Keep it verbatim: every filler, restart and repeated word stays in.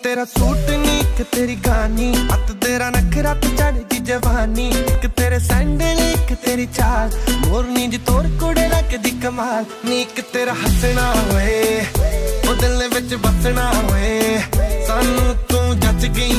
तेरा सूट नी एक तेरी गानी, अत तेरा नखरा ते चढ़दी जवानी, एक तेरे सैंडल एक तेरी चाल, मोरनी जी तोर कुड़े लगदी कमाल नी, एक तेरा हसना होए ओ दिल विच बसना होए, सानू तू जच गई